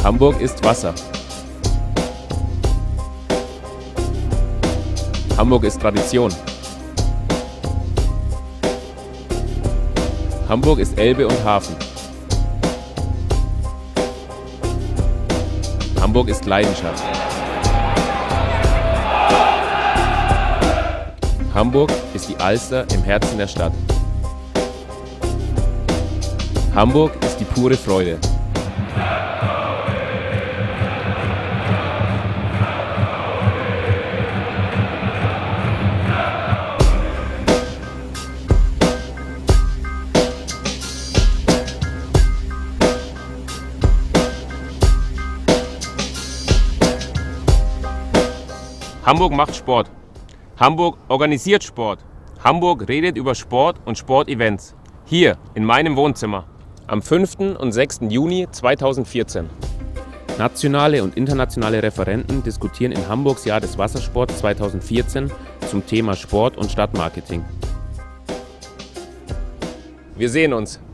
Hamburg ist Wasser. Hamburg ist Tradition. Hamburg ist Elbe und Hafen. Hamburg ist Leidenschaft. Hamburg ist die Alster im Herzen der Stadt. Hamburg ist die pure Freude. Hamburg macht Sport. Hamburg organisiert Sport. Hamburg redet über Sport und Sportevents. Hier in meinem Wohnzimmer. Am 5. und 6. Juni 2014. Nationale und internationale Referenten diskutieren in Hamburgs Jahr des Wassersports 2014 zum Thema Sport und Stadtmarketing. Wir sehen uns.